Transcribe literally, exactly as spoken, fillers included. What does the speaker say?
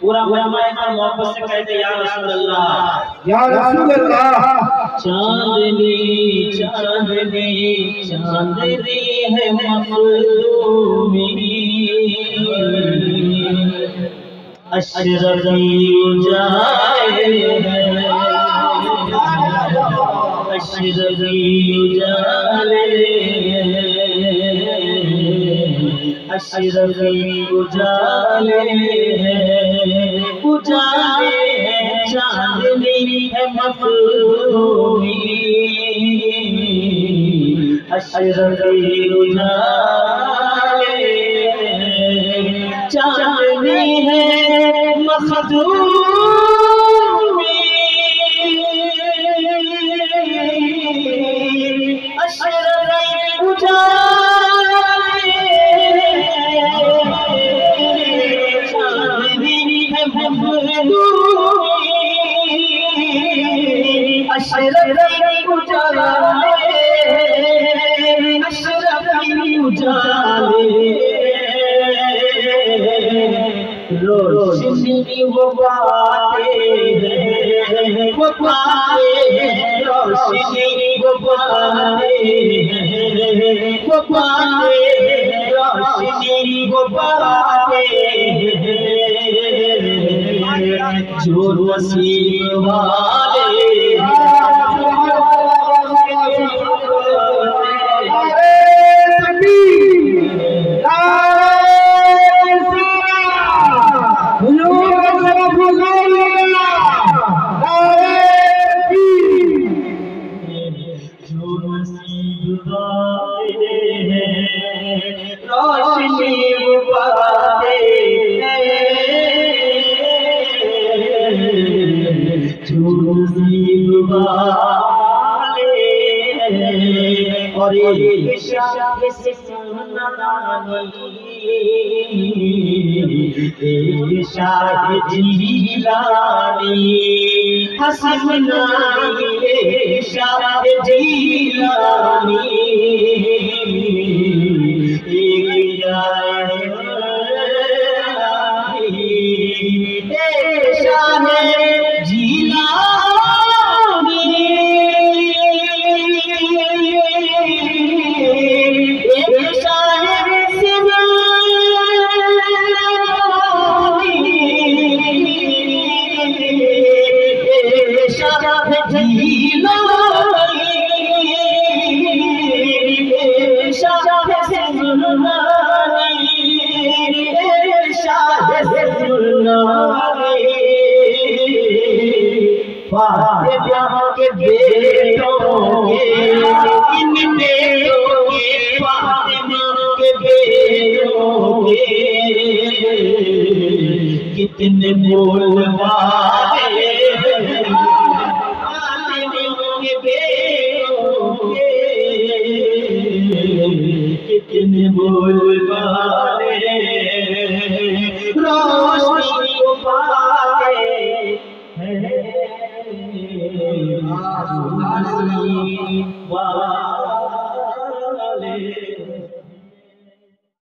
پورا مجمع ایک محبت سے کہتے یا رسول اللہ یا رسول اللہ چاندنی چاندنی چاندنی ہے مخدومی اشرفی اجالے اشرفی اجالے اشرفی اجالے اجالے چاندنی ہے مخدومی اشرفی اجالے چاندنی ہے مخدومی اشرفی اجالے چاندنی ہے مخدومی اشرفی اجالے اشرفی اجالے روشنی وہ باتیں ہیں وہ باتیں ہیں روشنی وہ باتیں ہیں وہ باتیں ہیں روشنی وہ باتیں ہیں جو نصیب والے اور ایک شاہ سے سنانی ایک شاہ جیلانی حسنانی ایک شاہ جیلانی ایک شاہ جیلانی فاطمہ کے بیٹوں کے ان بیٹوں کے فاطمہ کے بیٹوں کے کتنے مول والے فاطمہ کے بیٹوں کے کتنے مول